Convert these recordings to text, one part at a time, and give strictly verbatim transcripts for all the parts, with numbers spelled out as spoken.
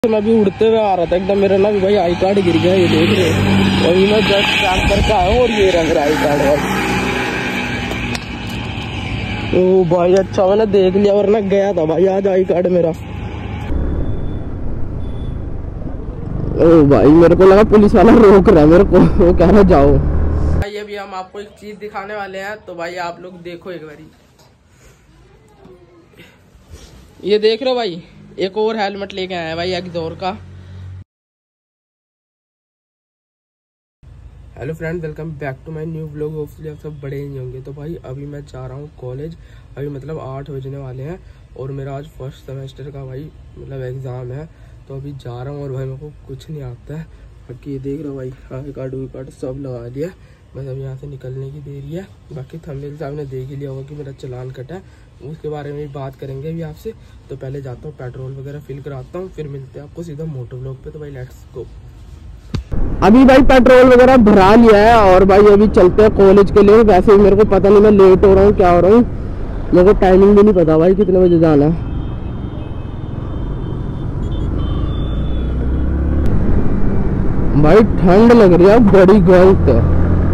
मैं भी उड़ते हुए आ रहा था एकदम, मेरा ना भी भाई आई कार्ड गिर गया, ये देख रहे हो। अभी मैं जस्ट ट्रैक करके आया हूँ और ये रंग रहा आई कार्ड भाई। ओ भाई अच्छा मैंने देख लिया, वरना गया था भाई आज आई कार्ड मेरा। ओ भाई मेरे को लगा पुलिस वाला रोक रहा है मेरे को, वो कह रहा जाओ भाई। अभी हम आपको एक चीज दिखाने वाले हैं, तो भाई आप लोग देखो एक बारी, ये देख रहे हो भाई, एक और हेलमेट लेके आया है भाई एक्सोर का। Hello friend, welcome back to my new vlog. Hopefully आप सब बड़े ही होंगे। तो भाई अभी मैं जा रहा हूँ कॉलेज, अभी मतलब आठ बजने वाले हैं और मेरा आज फर्स्ट सेमेस्टर का भाई मतलब एग्ज़ाम है। तो अभी जा रहा हूँ और भाई मेरे को कुछ नहीं आता है। बाकी ये देख रहे हो भाई, आई कार्ड वी कार्ड सब लगा दिया, बस अब यहाँ से निकलने की देरी है। बाकी थंबनेल से आपने देख ही लिया होगा कि मेरा चालान कटा है, उसके बारे में भी बात करेंगे अभी आपसे। तो पहले जाता हूँ पेट्रोल वगैरह फिल कराता हूँ, फिर मिलते हैं आपको सीधा मोटो व्लॉग पे। तो भाई लेट्स गो। अभी भाई पेट्रोल वगैरह भरा लिया है और भाई अभी चलते हैं कॉलेज के लिए। वैसे भी मेरे को पता नहीं मैं लेट हो रहा हूँ क्या हो रहा हूँ, मेरे को टाइमिंग भी नहीं पता भाई कितने बजे जाना है। भाई ठंड लग रही है बड़ी गलत है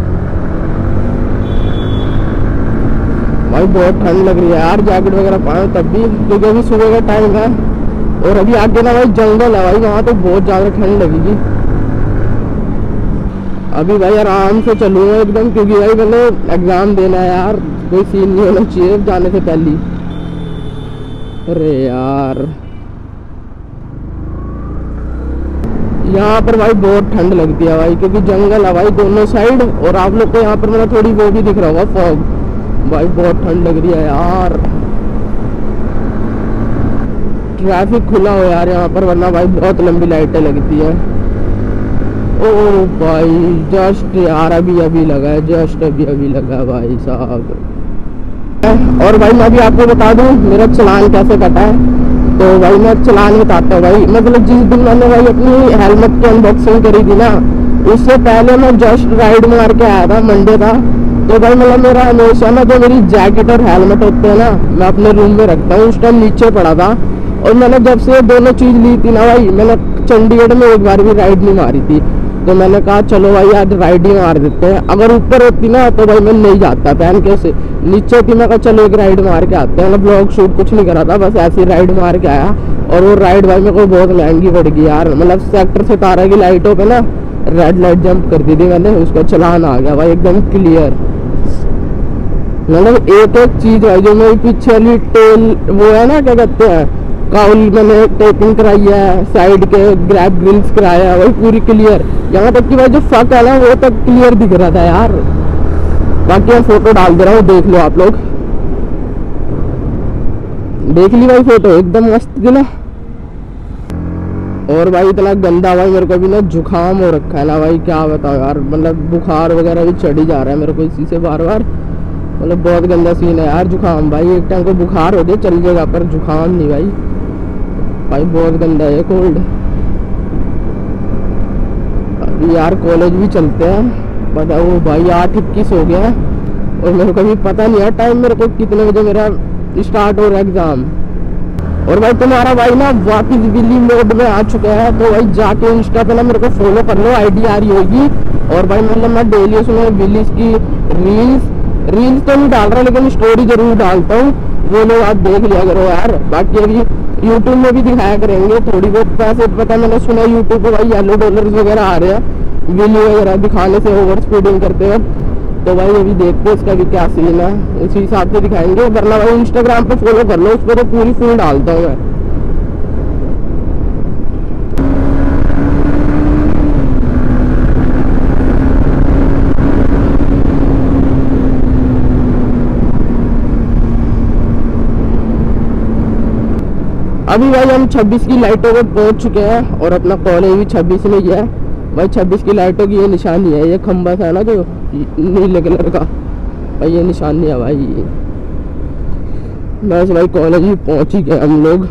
भाई, बहुत ठंड लग रही है यार। जैकेट वगैरह पाए तब भी, क्योंकि अभी सुबह का टाइम है और अभी आगे ना भाई जंगल है भाई, वहाँ तो बहुत ज्यादा ठंड लगेगी। अभी भाई आराम से चलूंगा एकदम, क्योंकि भाई मैंने एग्जाम देना है यार, कोई सीन नहीं होना चाहिए जाने से पहले। अरे यार यहाँ पर भाई बहुत ठंड लगती है भाई, क्योंकि जंगल है भाई दोनों साइड। और आप लोग को यहाँ पर मतलब थोड़ी वो भी दिख रहा होगा फॉग, भाई बहुत ठंड लग रही है यार। ट्रैफिक खुला हो यार यहाँ पर, वरना भाई बहुत लंबी लाइटें लगती है। ओ भाई जस्ट यार अभी अभी लगा है, जस्ट अभी अभी लगा भाई साहब। और भाई मैं भी आपको बता दूं मेरा चालान कैसे कटा है। तो भाई मैं चालान बताता हूँ भाई। मतलब जिस दिन मैंने भाई अपनी हेलमेट की अनबॉक्सिंग करी थी ना, उससे पहले मैं जस्ट राइड मार के आया था, मंडे था। तो भाई मतलब मेरा हमेशा ना जो मेरी जैकेट और हेलमेट होते हैं ना, मैं अपने रूम में रखता हूँ, उस टाइम नीचे पड़ा था। और मैंने जब से दोनों चीज़ ली थी ना भाई, मैंने चंडीगढ़ में एक बार भी राइड नहीं मारी थी। तो मैंने कहा चलो भाई आज राइड ही मार देते हैं। अगर ऊपर होती ना तो भाई मैं नहीं जाता पहन के, से नीचे थी, मैं कहा चलो एक राइड मार के आते हैं। मतलब ब्लॉग शूट कुछ नहीं करा था, बस ऐसी राइड मार के आया। और वो राइड भाई मेरे को बहुत महंगी पड़ गई यार। मतलब सेक्टर सितारा की लाइटों पे ना रेड लाइट जंप कर दी थी मैंने, उसका चालान आ गया भाई एकदम क्लियर। मतलब एक एक चीज भाई, जो मेरी पीछे वाली टेल वो है ना क्या कहते हैं, काउल मैंने टेपिंग कराई है, साइड के ग्रैब ग्रिल्स कराया है, वही पूरी क्लियर। यहाँ तक कि भाई जो फक है ना वो तक क्लियर दिख रहा था यार। बाकी मैं फोटो डाल दे रहा हूँ, देख लो आप लोग। देख ली भाई फोटो, एकदम मस्त थी ना। और भाई इतना गंदा भाई मेरे को भी ना जुकाम हो रखा है ना भाई, क्या बताओ यार। मतलब बुखार वगैरह भी चढ़ ही जा रहा है मेरे को इसी से बार बार। मतलब बहुत गंदा सीन है यार जुकाम भाई। एक टाइम को बुखार हो जाए चल जाएगा, पर जुकाम नहीं भाई, भाई बहुत गंदा है कोल्ड। अभी यार कॉलेज भी चलते हैं। बताओ वो भाई आठ इक्कीस हो गया और मेरे को भी पता नहीं है टाइम मेरे को कितने बजे मेरा स्टार्ट हो रहा है एग्जाम। और भाई तुम्हारा भाई ना वापिस विली मोड में आ चुका है, तो भाई जाके इंस्टा पे ना मेरे को फॉलो कर लो, आईडी आ रही होगी। और भाई मतलब मैं डेली उसमें विलीज की रील्स रील्स तो नहीं डाल रहा, लेकिन स्टोरी जरूर डालता हूँ, वो लोग आप देख लिया करो यार। बाकी अभी यूट्यूब में भी दिखाया करेंगे थोड़ी बहुत पैसे। पता मैंने सुना यूट्यूब पे भाई येलो डॉलर्स वगैरह आ रहे हैं विली वगैरह दिखाने से, ओवर स्पीडिंग करते हैं। तो भाई अभी देखते हैं इसका भी क्या सीन है, उसी हिसाब से दिखाएंगे। वरना भाई इंस्टाग्राम पे फॉलो कर लो, उस पर तो पूरी फुल डालता हूँ मैं। अभी भाई हम छब्बीस की लाइटों पे पहुंच चुके हैं और अपना कॉलेज भी छब्बीस में ही है भाई। छब्बीस की लाइटों की ये निशानी है, ये खंबा था ना जो नीले कलर का, भाई ये निशानी है भाई। बस भाई कॉलेज भी पहुंच ही गए हम लोग।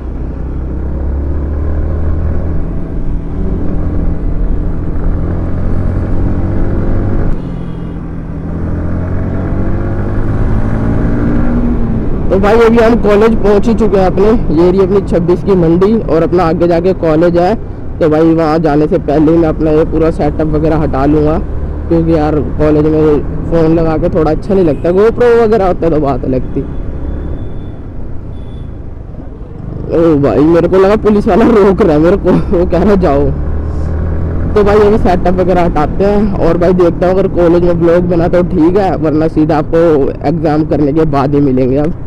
तो भाई अभी हम कॉलेज पहुंच ही चुके हैं अपने। ये रही अपनी छब्बीस की मंडी और अपना आगे जाके कॉलेज है। तो भाई वहाँ जाने से पहले ही मैं अपना ये पूरा सेटअप वगैरह हटा लूँगा, क्योंकि यार कॉलेज में फ़ोन लगा के थोड़ा अच्छा नहीं लगता। गोप्रो वगैरह होता तो बात अलग थी। ओ भाई मेरे को लगा पुलिस वाला रोक रहा है मेरे को, वो कह रहा जाओ। तो भाई अभी सेटअप वगैरह हटाते हैं और भाई देखता हूँ अगर कॉलेज में ब्लॉग बना तो ठीक है, वरना सीधा आपको एग्ज़ाम करने के बाद ही मिलेंगे। अब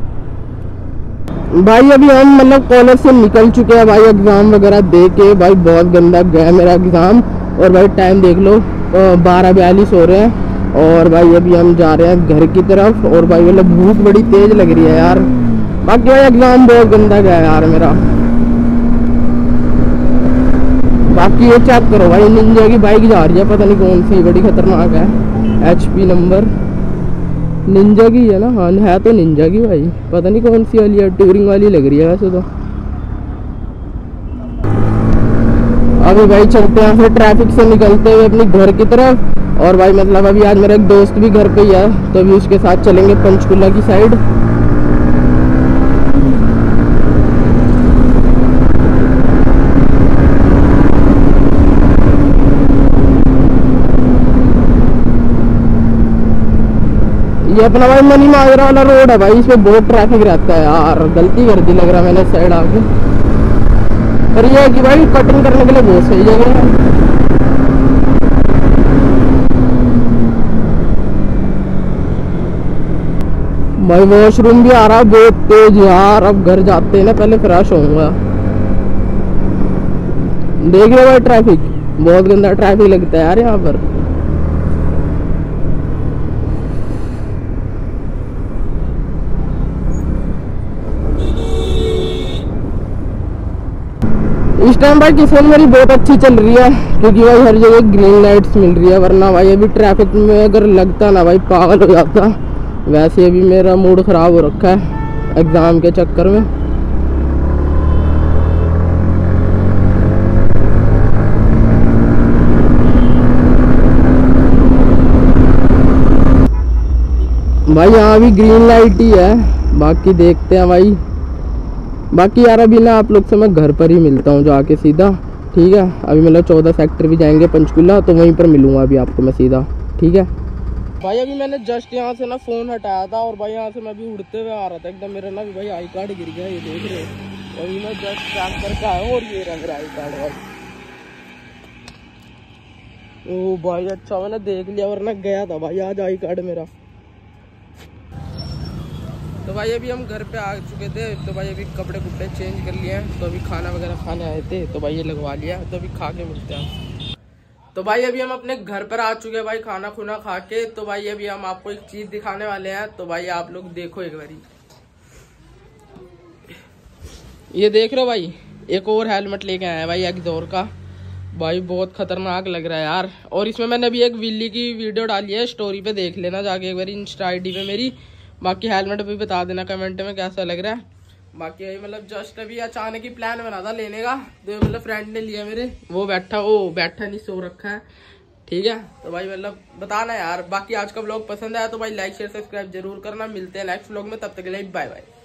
भाई अभी हम मतलब कॉलेज से निकल चुके हैं भाई, एग्ज़ाम वगैरह दे के। भाई बहुत गंदा गया मेरा एग्ज़ाम। और भाई टाइम देख लो बारह बयालीस हो रहे हैं और भाई अभी हम जा रहे हैं घर की तरफ। और भाई मतलब भूख बड़ी तेज़ लग रही है यार। बाकी भाई एग्ज़ाम बहुत गंदा गया यार मेरा। बाकी ये चेक करो भाई, निंजा की बाइक जा रही है, पता नहीं कौन सी, बड़ी खतरनाक है। एच पी नंबर निंजा की है ना? हाँ है तो निंजा की भाई, पता नहीं कौन सी वाली है, टूरिंग वाली लग रही है वैसे तो। अभी भाई चलते हैं फिर ट्रैफिक से निकलते हुए अपनी घर की तरफ। और भाई मतलब अभी आज मेरा एक दोस्त भी घर पे ही है, तो अभी उसके साथ चलेंगे पंचकुला की साइड। ये अपना भाई मनी माजरा वाला रोड है भाई, इसमें बहुत ट्रैफिक रहता है यार। गलती कर दी लग रहा मैंने साइड आके। पर ये है कि भाई कटिंग करने के लिए बहुत सही जगह है। भाई वॉशरूम भी आ रहा है बहुत तेज यार। अब घर जाते हैं ना पहले फ्रेश होऊंगा। देख रहे भाई ट्रैफिक, बहुत गंदा ट्रैफिक लगता है यार यहाँ पर। इस टाइम भाई किस्मत मेरी बहुत अच्छी चल रही है, क्योंकि भाई हर जगह ग्रीन लाइट्स मिल रही है। वरना भाई अभी ट्रैफिक में अगर लगता ना भाई पागल हो जाता। वैसे अभी मेरा मूड ख़राब हो रखा है एग्ज़ाम के चक्कर में। भाई यहाँ भी ग्रीन लाइट ही है, बाकी देखते हैं भाई। बाकी यार अभी ना आप लोग से मैं घर पर ही मिलता हूँ जाके सीधा, ठीक है? अभी मतलब चौदह सेक्टर भी जाएंगे पंचकुला, तो वहीं पर मिलूँगा अभी आपको मैं सीधा, ठीक है? भाई अभी मैंने जस्ट यहाँ से ना फ़ोन हटाया था और भाई यहाँ से मैं भी उड़ते हुए आ रहा था एकदम। मेरा ना भी भाई आई कार्ड गिर गया, ये देख रहे हो। अभी मैं जस्ट ट्रैक करके आया हूँ और ये रहा मेरा आई कार्ड भाई। ओ भाई अच्छा मैंने देख लिया, वरना गया था भाई आज आई कार्ड मेरा। तो भाई अभी हम घर पे आ चुके थे, तो भाई अभी कपड़े कुपड़े चेंज कर लिए हैं। तो अभी खाना वगैरह खाने आए थे, तो भाई ये लगवा लिया, तो अभी खा के मिलते हैं। तो भाई अभी हम अपने घर पर आ चुके हैं भाई खाना खुना खा के। तो भाई अभी हम आपको एक चीज़ दिखाने वाले हैं, तो भाई आप लोग देखो एक बारी। ये देख रहे हो भाई, एक और हेलमेट लेके आया है भाई एक्सोर का। भाई बहुत खतरनाक लग रहा है यार। और इसमें मैंने अभी एक विल्ली की वीडियो डाली है, स्टोरी पे देख लेना जाके एक बार इंस्टा आई डी पे मेरी। बाकी हेलमेट भी बता देना कमेंट में कैसा लग रहा है। बाकी यही मतलब जस्ट अभी अचानक ही प्लान बना था लेने का, तो मतलब फ्रेंड ने लिया मेरे, वो बैठा वो बैठा नहीं सो रखा है, ठीक है? तो भाई मतलब बताना यार। बाकी आज का व्लॉग पसंद आया तो भाई लाइक शेयर सब्सक्राइब जरूर करना। मिलते हैं नेक्स्ट व्लॉग में, तब तक के लिए बाय बाय।